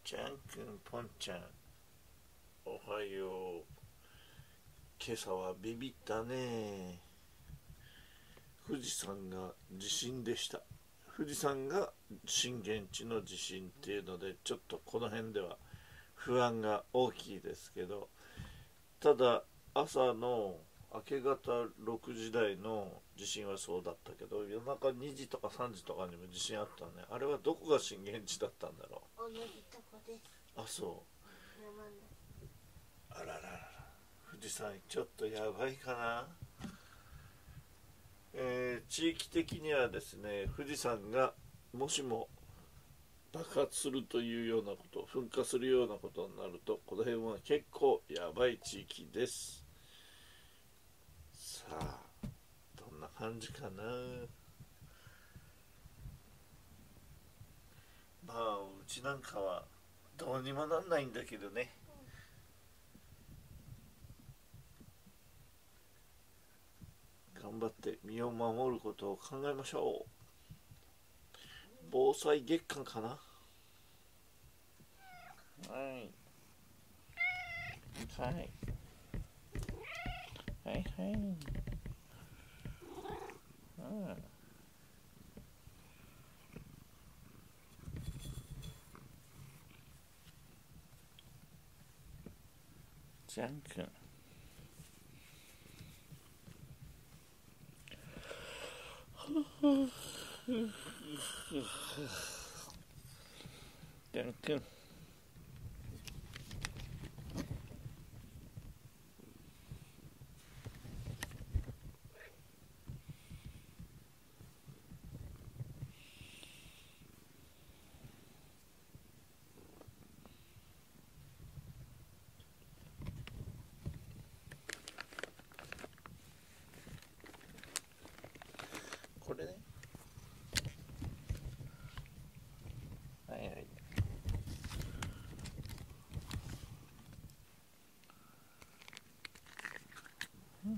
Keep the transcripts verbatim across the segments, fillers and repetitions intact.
ちゃんくん、ぽんちゃん、おはよう。今朝はビビったね。富士山が地震でした。富士山が震源地の地震っていうので、ちょっとこの辺では不安が大きいですけど、ただ朝の明け方ろくじ台の地震はそうだったけど、夜中にじとかさんじとかにも地震あったね。あれはどこが震源地だったんだろう。 同じとこです。 あ、そう。あらららら、富士山ちょっとやばいかな。えー、地域的にはですね、富士山がもしも爆発するというようなこと、噴火するようなことになると、この辺は結構やばい地域です。さあ、どんな感じかな。まあ、うちなんかはどうにもなんないんだけどね。頑張って身を守ることを考えましょう。防災月間かな。はいはいはいはい、うん、じゃんくんじゃんくんこれね、はいはい、うん、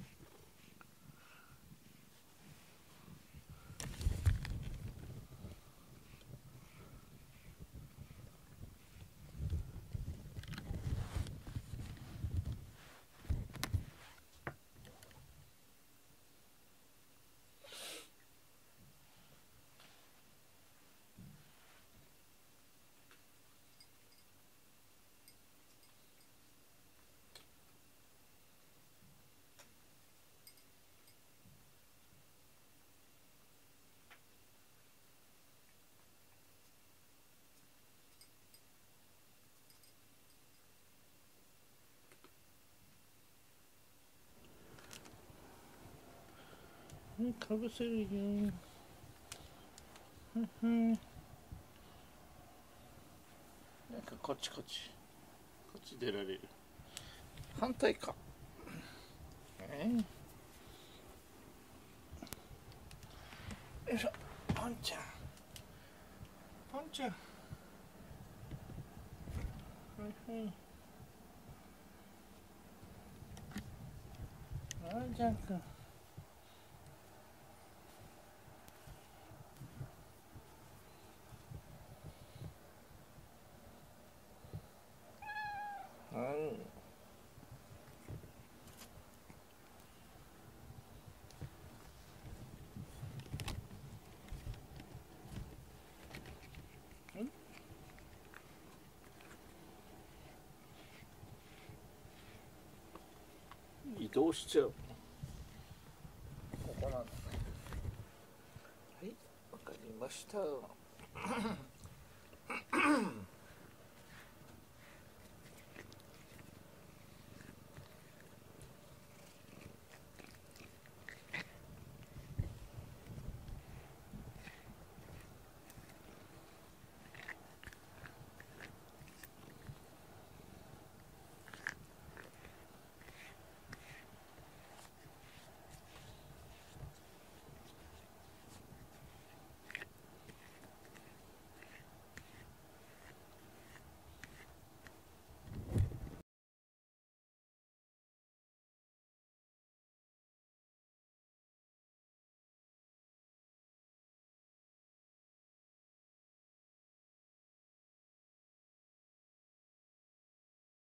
かぶせるよ。なんかこっちこっちこっち出られる。反対か。えー、よいしょ。ポンちゃんポンちゃん、はいはい、あーじゃんくん、うん、移動しちゃう。ここなんだね。はい、わかりました。